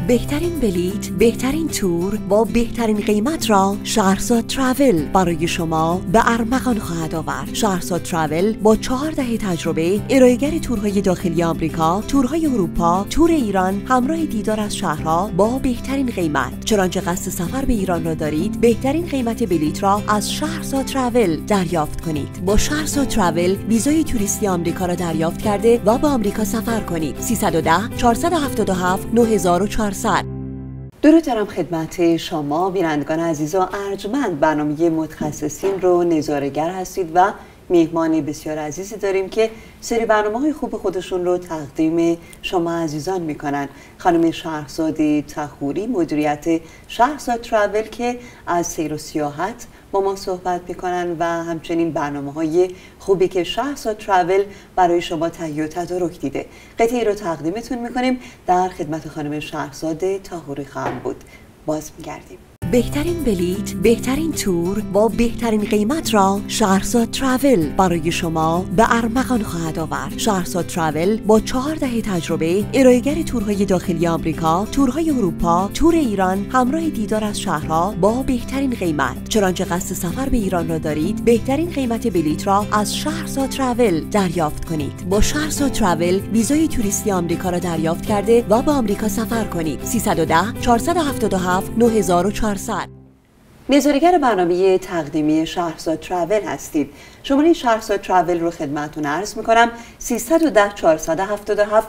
بهترین بلیت، بهترین تور با بهترین قیمت را شهرزاد تراول برای شما به ارمغان خواهد آورد. شهرزاد تراول با 4 دهه تجربه ارائه‌گر تورهای داخلی آمریکا، تورهای اروپا، تور ایران همراه دیدار از شهرها با بهترین قیمت. چنانچه قصد سفر به ایران را دارید، بهترین قیمت بلیت را از شهرزاد تراول دریافت کنید. با شهرزاد تراول ویزای توریستی آمریکا را دریافت کرده و به آمریکا سفر کنید. 310 477 9400. درود دارم خدمت شما بینندگان عزیز و ارجمند. برنامه متخصصین رو نظاره‌گر هستید و میهمان بسیار عزیزی داریم که سری برنامه‌های خوب خودشون رو تقدیم شما عزیزان میکنن. خانم شهرزاد تخوری مدیریت شهرزاد تراول که از سیر و سیاحت با ما صحبت میکنن و همچنین برنامه‌های خوبی که شهرزاد تراول برای شما تهیه و تدارک دیده. قطعی رو تقدیمتون میکنیم. در خدمت خانم شهرزاد تخوری خواهم بود. باز میگردیم. بهترین بلیت، بهترین تور با بهترین قیمت را شهرزاد تراول برای شما به ارمغان خواهد آورد. شهرزاد تراول با 4 دهه تجربه ارائه‌گر تورهای داخلی آمریکا، تورهای اروپا، تور ایران همراه دیدار از شهرها با بهترین قیمت. چنانچه قصد سفر به ایران را دارید، بهترین قیمت بلیت را از شهرزاد تراول دریافت کنید. با شهرزاد تراول ویزای توریستی آمریکا را دریافت کرده و به آمریکا سفر کنید. 310 477 9400. نظاره‌گر برنامه تقدیمی شهرزاد تراول هستید. شماره شهرزاد تراول رو خدمتتون عرض میکنم 310 477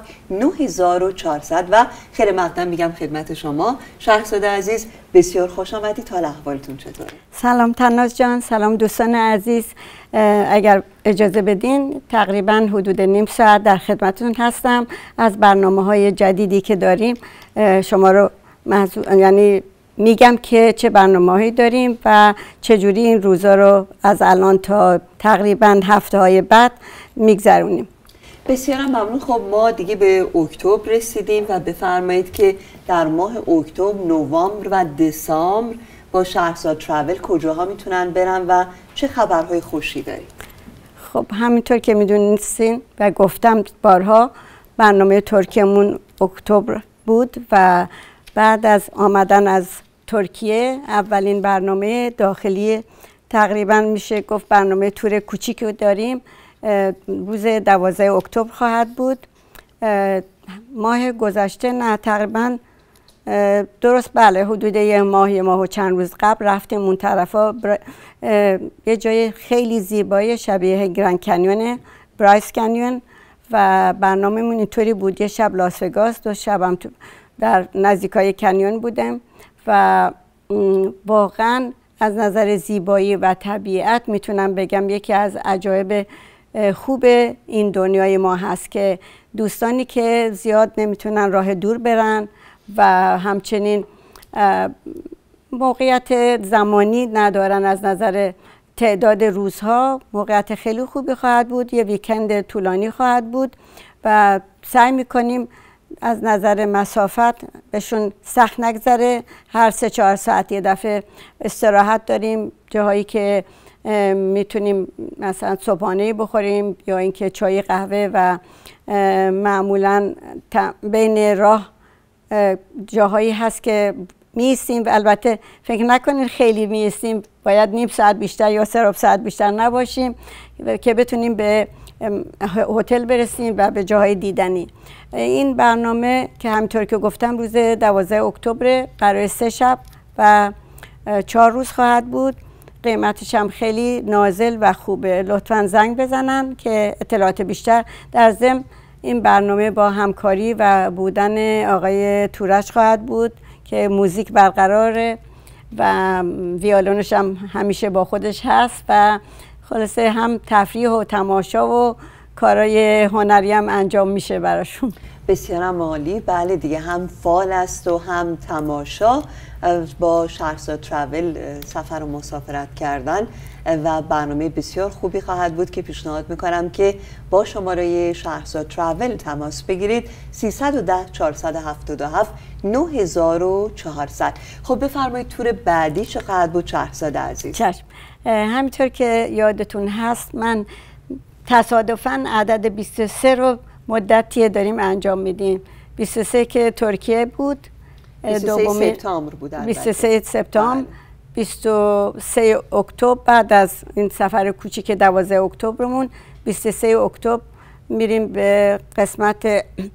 9400 و خیر مقدم میگم خدمت شما شهرزاد عزیز. بسیار خوش آمدید. حال احوالتون چطوره؟ سلام تناز جان، سلام دوستان عزیز. اگر اجازه بدین تقریبا حدود نیم ساعت در خدمتتون هستم از برنامه‌های جدیدی که داریم. شما رو یعنی میگم که چه برنامه‌هایی داریم و چجوری این روزا رو از الان تا تقریبا هفته‌های بعد میگذرونیم. بسیار ممنون. خب ما دیگه به اکتبر رسیدیم و بفرمایید که در ماه اکتبر، نوامبر و دسامبر با شهرزاد تراول کجاها میتونن برن و چه خبرهای خوشی داریم؟ خب همینطور که میدونستین و گفتم بارها، برنامه ترکیه‌مون اکتبر بود و بعد از آمدن از ترکیه اولین برنامه داخلی تقریبا میشه گفت برنامه تور کوچیکی داریم. روز 12 اکتبر خواهد بود. ماه گذشته نه تقریبا درست بله حدود یه ماه و چند روز قبل رفتیم اون طرفا. یه جای خیلی زیبای شبیه گرند کنیون، برایس کنیون، و برنامه‌مون اینطوری بود: یه شب لاس وگاس، 2 شبم در نزدیکای کنیون بودم و واقعا از نظر زیبایی و طبیعت میتونم بگم یکی از عجایب خوب این دنیای ما هست که دوستانی که زیاد نمیتونن راه دور برن و همچنین موقعیت زمانی ندارن از نظر تعداد روزها، موقعیت خیلی خوبی خواهد بود. یه ویکند طولانی خواهد بود و سعی میکنیم از نظر مسافت بهشون سخت نگذره. هر 3-4 ساعت یه دفعه استراحت داریم، جاهایی که میتونیم مثلا صبحانه بخوریم یا اینکه چای قهوه، و معمولا بین راه جاهایی هست که میستیم و البته فکر نکنید خیلی میستیم، باید نیم ساعت بیشتر یا 3 ساعت بیشتر نباشیم که بتونیم به هتل برسیم و به جاهای دیدنی. این برنامه که همینطور که گفتم روز 12 اکتبر قرار 3 شب و 4 روز خواهد بود. قیمتش هم خیلی نازل و خوبه. لطفاً زنگ بزنن که اطلاعات بیشتر. در ضمن این برنامه با همکاری و بودن آقای تورش خواهد بود که موزیک برقراره و ویولونش هم همیشه با خودش هست و خلاصه هم تفریح و تماشا و کارهای هنری هم انجام میشه براشون. بسیار عالی. بله دیگه، هم فال است و هم تماشا. با شهرزاد تراول سفر و مسافرت کردن و برنامه بسیار خوبی خواهد بود که پیشنهاد میکنم که با شماره شهرزاد تراول تماس بگیرید 310 477 9400. خب بفرمایید تور بعدی چه خواهد بود شهرزاد عزیز؟ چشم. همینطور که یادتون هست من تصادفاً عدد 23 رو مدتیه داریم انجام میدیم. 23 که ترکیه بود 23 سپتامبر بود. 23 سپتامبر 23 اکتبر بعد از این سفر کوچیک 12 اکتبرمون 23 اکتبر میریم به قسمت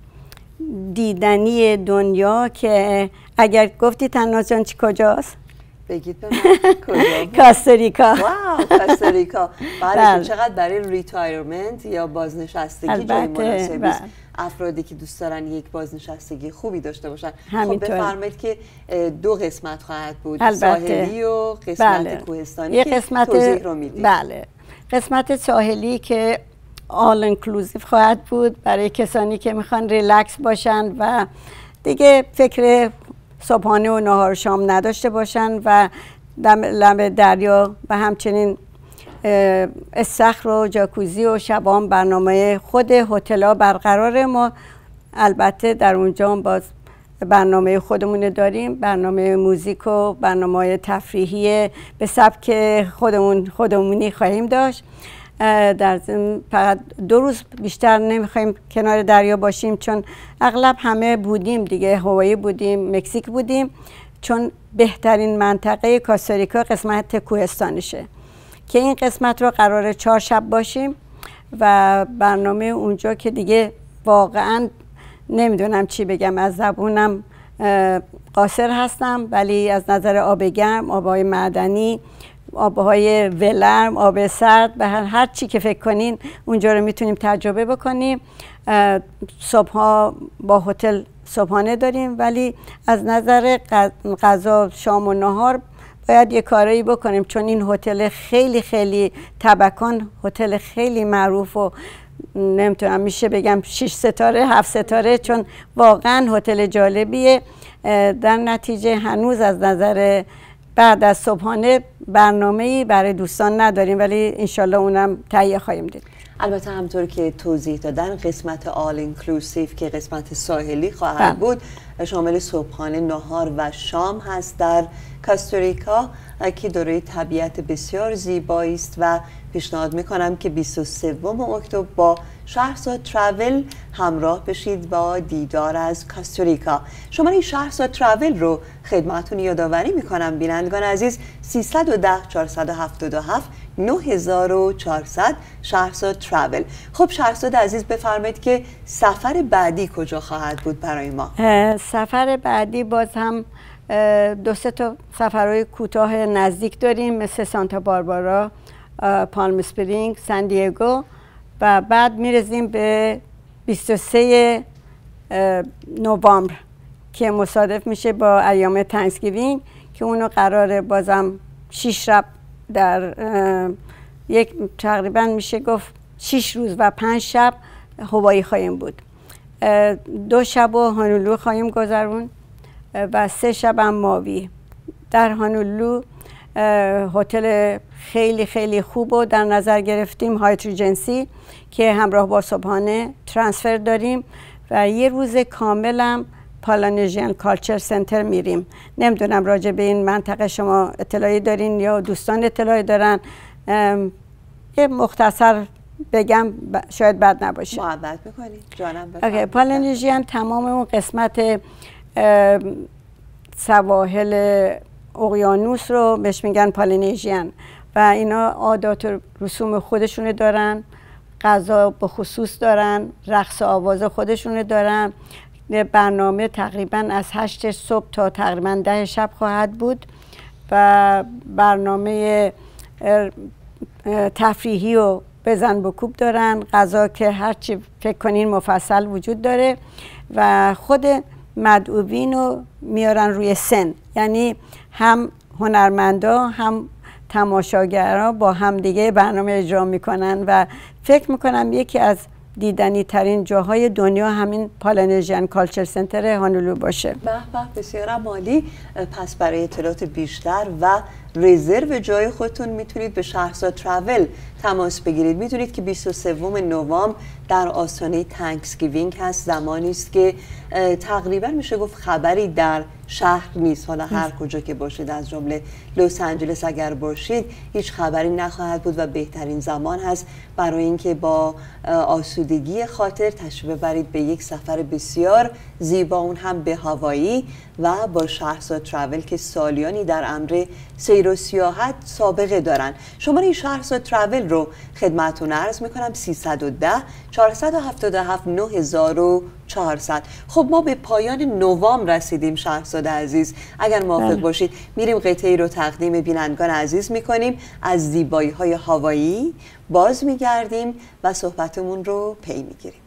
دیدنی دنیا که اگر گفتی تناز جان چی کجاست؟ بگید به من کجا؟ کاستاریکا. واو کاستاریکا. بله چقدر برای ریتایرمنت یا بازنشستگی جای مناسبی است. افرادی که دوست دارن یک بازنشستگی خوبی داشته باشن. خب بفرمایید که 2 قسمت خواهد بود، ساحلی و قسمت کوهستانی. یه قسمت توضیح رو میدید. بله قسمت ساحلی که آل انکلوزیو خواهد بود برای کسانی که میخوان ریلکس باشن و دیگه فکر صبحانه و نهار شام نداشته باشن و لب دریا و همچنین استخر و جاکوزی و شبام برنامه خود هتل‌ها برقراره. ما البته در اونجا باز برنامه خودمون داریم، برنامه موزیک و برنامه تفریحی به سبک خودمونی خواهیم داشت. در فقط 2 روز بیشتر نمیخوایم کنار دریا باشیم چون اغلب همه بودیم دیگه، هوایی بودیم، مکزیک بودیم، چون بهترین منطقه کاستاریکا قسمت کوهستانشه که این قسمت رو قراره 4 شب باشیم و برنامه اونجا که دیگه واقعا نمیدونم چی بگم، از زبونم قاصر هستم، ولی از نظر آب گرم، آبهای معدنی، آبهای ولرم، آب سرد و هر چی که فکر کنین اونجا رو میتونیم تجربه بکنیم. صبحها با هتل صبحانه داریم، ولی از نظر غذا شام و نهار باید یه کارایی بکنیم چون این هتل خیلی خیلی تبکان، هتل خیلی معروف و نمیتونم میشه بگم 6 ستاره 7 ستاره چون واقعا هتل جالبیه. در نتیجه هنوز از نظر بعد از صبحانه برنامه‌ای برای دوستان نداریم، ولی انشالله اونم تهیه خواهیم دید. البته همطور که توضیح دادن قسمت آل اینکلوسیو که قسمت ساحلی خواهد بود شامل صبحانه، نهار و شام هست در کاستاریکا که دارای طبیعت بسیار زیبایی است و پیشنهاد میکنم که 23 اکتبر با شهرزاد تراول همراه بشید با دیدار از کاستاریکا. شماره شهرزاد تراول رو خدمتتون یادآوری میکنم بینندگان عزیز، 310 477 9400 شهرزاد تراول. خب شهرزاد عزیز بفرمایید که سفر بعدی کجا خواهد بود برای ما؟ سفر بعدی باز هم 2-3 تا سفرهای کوتاه نزدیک داریم مثل سانتا باربارا، پالم اسپرینگ، سان دیگو و بعد میرسیم به 23 نوامبر که مصادف میشه با ایام تانکسگیوینگ که اونو قراره بازم 6 شب در یک تقریبا میشه گفت 6 روز و 5 شب هوایی خواهیم بود. 2 شب هانولو خواهیم گذرون و 3 شب هم ماوی. در هانولو هتل خیلی خیلی خوب رو در نظر گرفتیم، هایت ریجنسی که همراه با صبحانه ترانسفر داریم و یه روز کاملم پالانیژیان کالچر سنتر میریم. نمیدونم راجع به این منطقه شما اطلاعی دارین یا دوستان اطلاعی دارن، یه مختصر بگم شاید بد نباشه. محبت میکنید جانم بفرمایید. پالانیژیان تمام اون قسمت سواحل اقیانوس رو بهش میگن پالینیژیان و اینا عادات و رسوم خودشونه دارن، غذا به خصوص دارن، رقص و آواز خودشونه دارن. برنامه تقریبا از 8 صبح تا تقریبا 10 شب خواهد بود و برنامه تفریحی و بزن بکوب دارن، غذا که هرچی فکر کنین مفصل وجود داره و خود مدعوین رو میارن روی سن، یعنی هم هنرمندا هم تماشاگرها با هم دیگه برنامه اجرا میکنن و فکر میکنم یکی از دیدنی ترین جاهای دنیا همین پالانیژیان کالچر سنتر هانولو باشه. به به بسیار عالی. پس برای اطلاعات بیشتر و رزرو جای خودتون میتونید به شهرزاد تراول تماس بگیرید. میدونید که 23 نوامبر در آستانه تانکسگیوینگ هست، زمانی است که تقریبا میشه گفت خبری در شهر نیست. حالا هر کجا که باشید، از جمله لس آنجلس اگر باشید، هیچ خبری نخواهد بود و بهترین زمان هست برای اینکه با آسودگی خاطر تشریف ببرید به یک سفر بسیار زیبا، اون هم به هاوایی و با شهرزاد تراول که سالیانی در امر سیر و سیاحت سابقه دارن. شماره شهرزاد تراول رو خدمتتون عرض میکنم: 310 477 9400. خب ما به پایان نوامبر رسیدیم شهرزاد عزیز. اگر موافق باشید میریم قطعی رو تقدیم بینندگان عزیز میکنیم، از زیبایی های هاوایی باز میگردیم و صحبتمون رو پی میگیریم.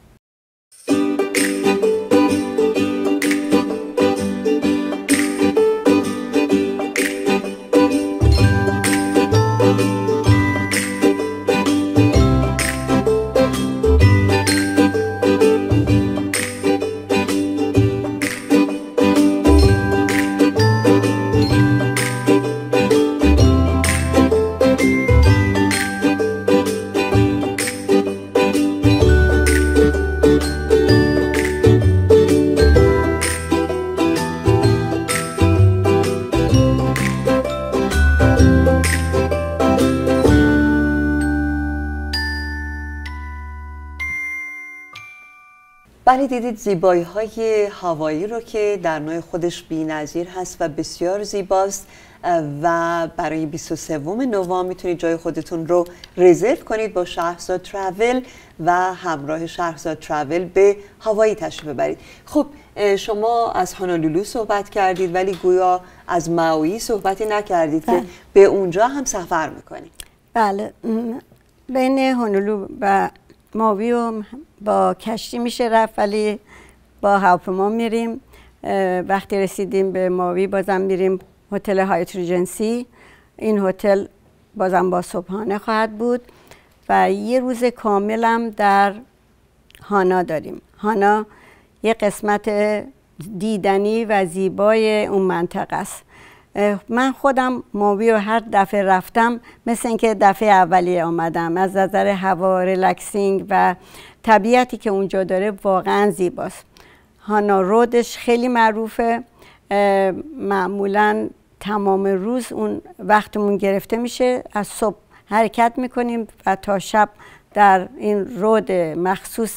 بله، دیدید زیبایی های هاوایی رو که در نوع خودش بی‌نظیر هست و بسیار زیباست و برای 23 نوامبر میتونید جای خودتون رو رزرو کنید با شهرزاد تراول و همراه شهرزاد تراول به هاوایی تشریف ببرید. خب شما از هانولولو صحبت کردید ولی گویا از ماوی صحبتی نکردید که به اونجا هم سفر میکنید. بله، بین هانولولو و ماوی و با کشتی میشه رفت ولی با هواپیما میریم. وقتی رسیدیم به ماوی بازم میریم هتل هایت ریجنسی. این هتل بازم با صبحانه خواهد بود و یه روز کاملم در هانا داریم. هانا یه قسمت دیدنی و زیبای اون منطقه است. من خودم ماوی رو هر دفعه رفتم مثل اینکه دفعه اولی آمدم. از نظر هوا، ریلکسینگ و طبیعتی که اونجا داره واقعا زیباست. هانا رودش خیلی معروفه. معمولا تمام روز اون وقتمون گرفته میشه. از صبح حرکت میکنیم و تا شب در این رود مخصوص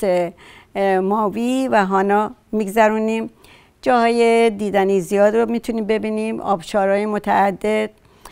ماوی و هانا میگذرونیم. جاهای دیدنی زیاد رو میتونیم ببینیم، آبشارهای متعدد،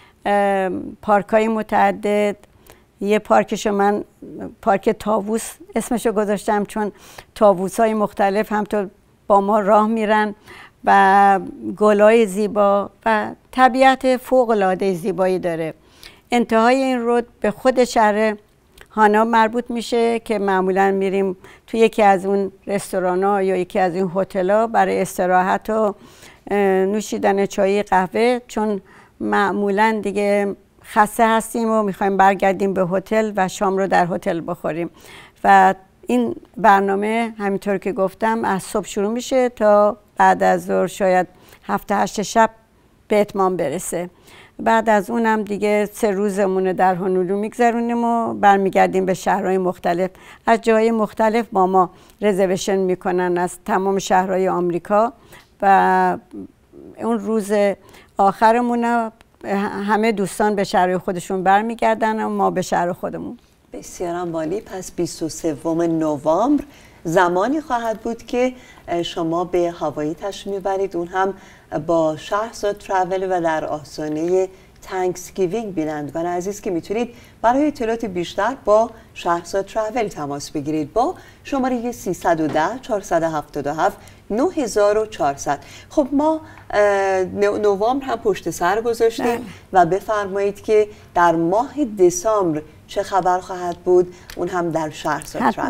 پارکهای متعدد. یه پارکشو من پارک طاووس اسمشو گذاشتم چون طاووس‌های مختلف همطور با ما راه میرن و گلای زیبا و طبیعت فوق‌العاده زیبایی داره. انتهای این رود به خود شهر هانا مربوط میشه که معمولا میریم توی یکی از اون رستوران‌ها یا یکی از این هتل‌ها برای استراحت و نوشیدن چای قهوه، چون معمولا دیگه خسته هستیم و میخوایم برگردیم به هتل و شام رو در هتل بخوریم. و این برنامه همینطور که گفتم از صبح شروع میشه تا بعد از ظهر، شاید 7-8 شب به اتمام برسه. بعد از اونم دیگه 3 روزمون در هانولولو میگذرونیم و برمیگردیم به شهرهای مختلف. از جاهای مختلف با ما رزرویشن میکنن از تمام شهرهای آمریکا و اون روز آخرمون همه دوستان به شهرهای خودشون برمیگردن و ما به شهر خودمون. بسیار عالی. پس 23 نوامبر زمانی خواهد بود که شما به هاوایی تشریف میبرید، اون هم با شهرزاد تراول و در آستانه تانکسگیوینگ. بینندگان عزیز که میتونید برای اطلاعات بیشتر با شهرزاد تراول تماس بگیرید با شماره 310 477 9400. خب ما نوامبر هم پشت سر گذاشتیم و بفرمایید که در ماه دسامبر چه خبر خواهد بود، اون هم در شهرزاد تراول.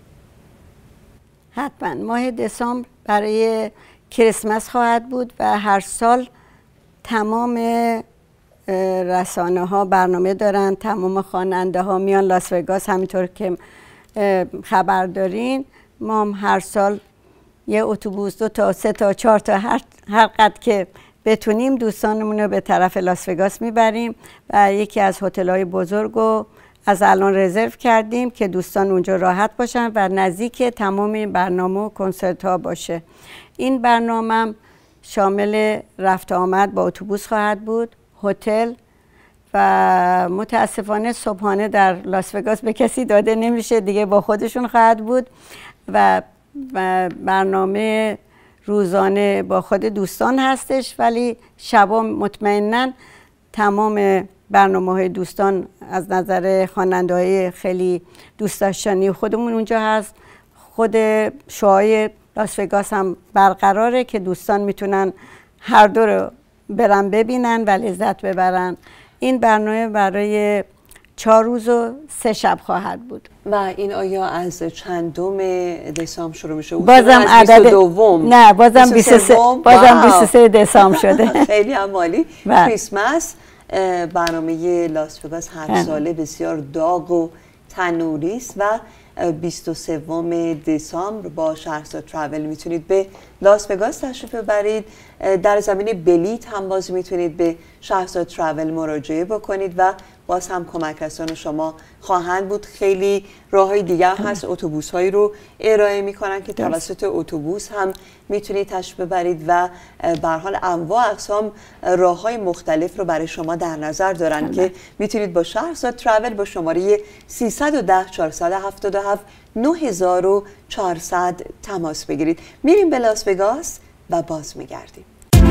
حتما ماه دسامبر برای کریسمس خواهد بود و هر سال تمام رسانه ها برنامه دارن، تمام خواننده ها میان لاس وگاس. همینطور که خبر دارین ما هم هر سال یه اتوبوس 2 تا 3 تا 4 تا هر قد که بتونیم دوستانمون رو به طرف لاس وگاس میبریم و یکی از هتل‌های بزرگ رو از الان رزرو کردیم که دوستان اونجا راحت باشن و نزدیک تمام برنامه و کنسرت ها باشه. این برنامه شامل رفت آمد با اتوبوس خواهد بود، هتل و متاسفانه صبحانه در لاس وگاس به کسی داده نمیشه دیگه، با خودشون خواهد بود و برنامه روزانه با خود دوستان هستش، ولی شبا مطمئناً تمام برنامه‌های دوستان از نظر خواننده‌های خیلی دوست داشتنی خودمون اونجا هست. خود شوهای لاس وگاس هم برقراره که دوستان میتونن هر دو رو برن ببینن و لذت ببرن. این برنامه برای 4 روز و 3 شب خواهد بود. و این آیا از چندم دسامبر شروع میشه؟ بازم عدد نه، بازم 23 دسامبر شده. خیلی هم عالی. کریسمس برنامه لاس وگاس هر ساله بسیار داغ و تنوری است و 23 دسامبر با شهرزاد تراول میتونید به لاس وگاس تشریف ببرید. در زمینه بلیط هم باز میتونید به شهرزاد تراول مراجعه بکنید و باز هم کمک رسان شما خواهند بود. خیلی راههای دیگه هست، اتوبوس هایی رو ارائه میکنن که توسط اتوبوس هم میتونید تشریف ببرید و به هر حال انواع اقسام راههای مختلف رو برای شما در نظر دارن که میتونید با شهرزاد تراول با شماره 310 477 9400 تماس بگیرید. میریم به لاس وگاس و باز میگردیم.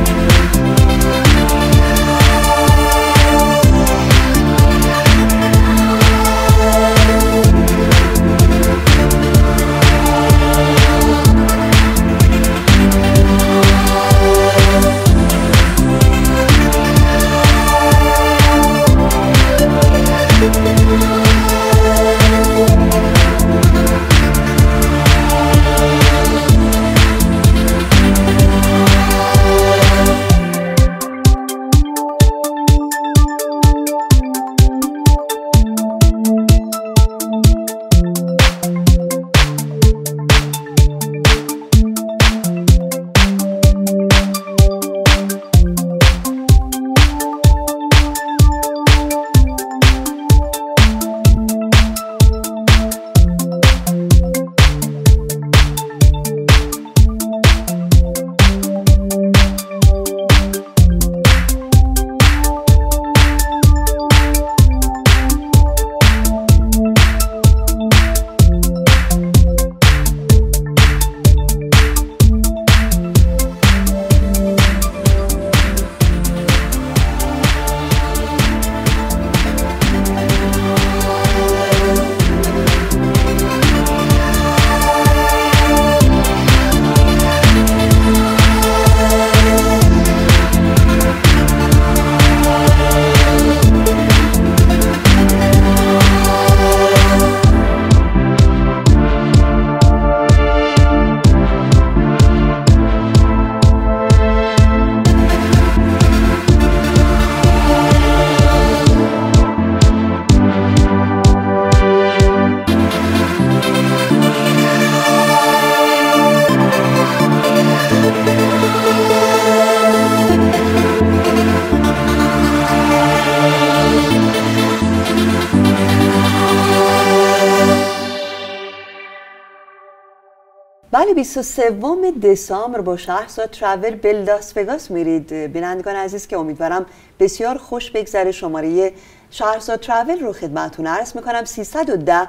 بله 23 دسامبر با شهرزاد تراول به لاس وگاس میرید. بینندگان عزیز که امیدوارم بسیار خوش بگذره. شماره شهرزاد تراول رو خدمتتون عرض میکنم 310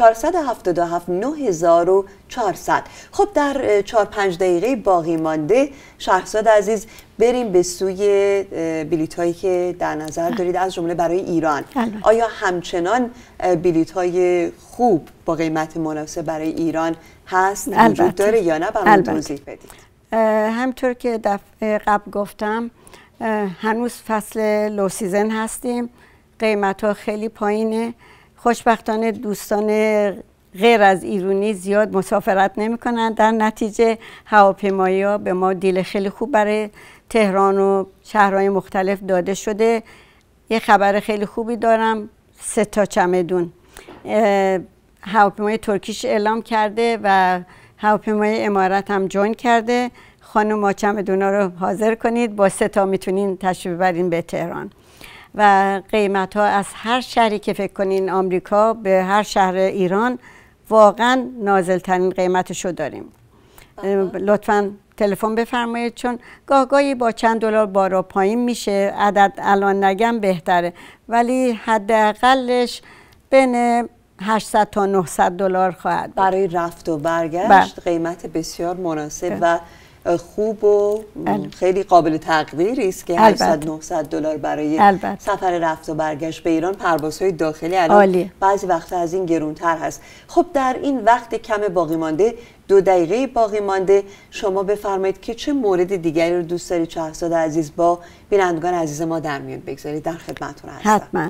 477 9400. خب در 4-5 دقیقه باقی مانده شهرزاد عزیز بریم به سوی بلیط هایی که در نظر دارید از جمله برای ایران. آیا همچنان بلیط های خوب با قیمت مناسب برای ایران هست وجود داره یا نه؟ برام توضیح بدید. همطور که دفعه قبل گفتم هنوز فصل لو سیزن هستیم، قیمت ها خیلی پایینه. خوشبختانه دوستان غیر از ایرانی زیاد مسافرت نمی کنند، در نتیجه هواپیمایی ها به ما دیل خیلی خوب برای تهران و شهرهای مختلف داده شده. یه خبر خیلی خوبی دارم، 3 تا چمدون هواپیمای ترکیش اعلام کرده و هواپیمای امارات هم جوین کرده. خانم چمدونا رو حاضر کنید، با 3 تا میتونین تشریف ببرین به تهران. و قیمت ها از هر شهری که فکر کنین آمریکا به هر شهر ایران واقعا نازل ترین قیمتشو داریم. لطفاً تلفن بفرمایید، چون گاهی با چند دلار بالا پایین میشه. عدد الان نگم بهتره، ولی حداقلش بین 800 تا 900 دلار خواهد بود. برای رفت و برگشت قیمت بسیار مناسب و خوب و خیلی قابل تقدیری است که 800 900 دلار برای سفر رفت و برگشت به ایران. پروازهای داخلی الان بعضی وقتا از این گرونتر هست. خب در این وقت کم باقی مانده، 2 دقیقه باقی مانده، شما بفرمایید که چه مورد دیگری رو دوست دارید شهرزاد عزیز با بینندگان عزیز ما در میون بگذارید؟ در خدمتتون هستم. حتما.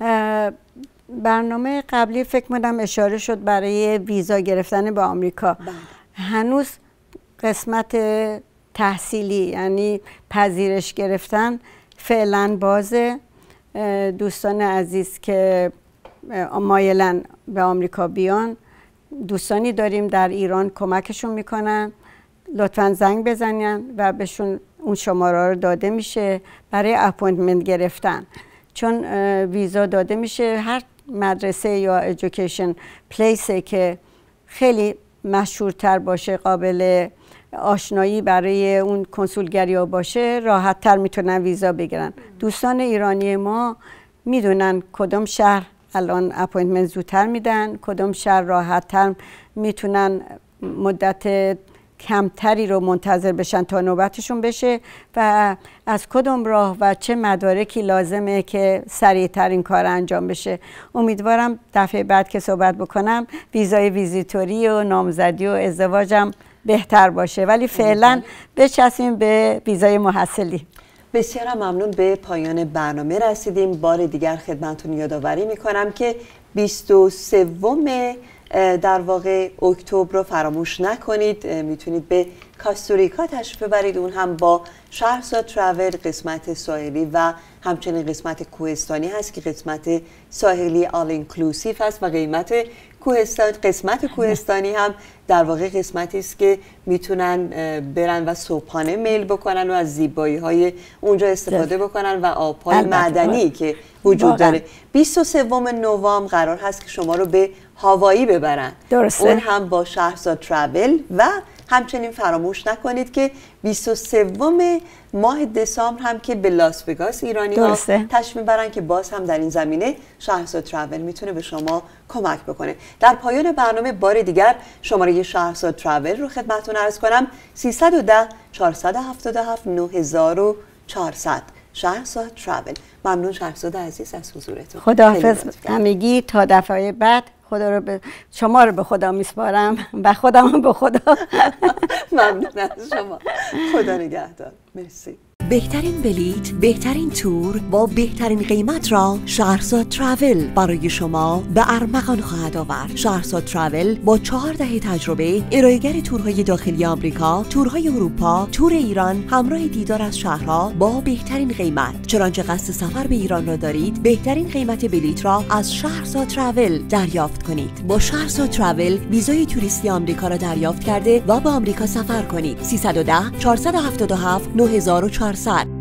برنامه قبلی فکر می‌کنم اشاره شد برای ویزا گرفتن به آمریکا. هنوز قسمت تحصیلی یعنی پذیرش گرفتن فعلا بازه. دوستان عزیز که مایلن به آمریکا بیان، دوستانی داریم در ایران کمکشون میکنن، لطفا زنگ بزنین و بهشون اون شماره رو داده میشه برای اپوینتمنت گرفتن. چون ویزا داده میشه هر مدرسه یا ایژوکیشن پلیسی که خیلی مشهورتر باشه، قابل آشنایی برای اون کنسولگری ها باشه، راحت تر میتونن ویزا بگیرن. دوستان ایرانی ما میدونن کدوم شهر الان اپوینتمنت زودتر میدن، کدوم شهر راحت تر میتونن مدت کمتری رو منتظر بشن تا نوبتشون بشه و از کدوم راه و چه مدارکی لازمه که سریعتر این کار انجام بشه. امیدوارم دفعه بعد که صحبت بکنم ویزای ویزیتوری و نامزدی و ازدواجم بهتر باشه، ولی فعلا بچسبیم به ویزای محصلی. بسیار ممنون. به پایان برنامه رسیدیم. بار دیگر خدمتتون یادآوری میکنم که 23 در واقع اکتبر رو فراموش نکنید. میتونید به کاستوریکا تشریف ببرید، اون هم با شهرزاد تراول، قسمت ساحلی و همچنین قسمت کوهستانی هست که قسمت ساحلی آل اینکلوسیو هست و قسمت کوهستانی هم در واقع قسمتی است که میتونن برن و صبحانه میل بکنن و از زیبایی های اونجا استفاده بکنن و آبهای معدنی که وجود داره. 23 نوامبر قرار هست که شما رو به هاوایی ببرن. اون هم با شهرزاد تراول و همچنین فراموش نکنید که 23 ماه دسامبر هم که به لاس وگاس ایرانی ها تشریف میبرن که باز هم در این زمینه شهرزاد تراول میتونه به شما کمک بکنه. در پایان برنامه بار دیگر شماره شهرزاد تراول رو خدمتتون عرض کنم: 310 477 9400. شهرزاد تراول. ممنون شهرزاد عزیز از حضورتون. خداحافظ همگی تا دفعه بعد. خدا رو شما رو به خدا میسپارم و خودم به خدا. ممنون از شما. خدا نگهدار. مرسی. بهترین بلیت، بهترین تور با بهترین قیمت را شهرزاد تراول برای شما به ارمغان خواهد آورد. شهرزاد تراول با 4 دهه تجربه، ارائه‌گر تورهای داخلی آمریکا، تورهای اروپا، تور ایران، همراه دیدار از شهرها با بهترین قیمت. چنانچه قصد سفر به ایران را دارید، بهترین قیمت بلیت را از شهرزاد تراول دریافت کنید. با شهرزاد تراول ویزای توریستی آمریکا را دریافت کرده و به آمریکا سفر کنید. 310 477 9400.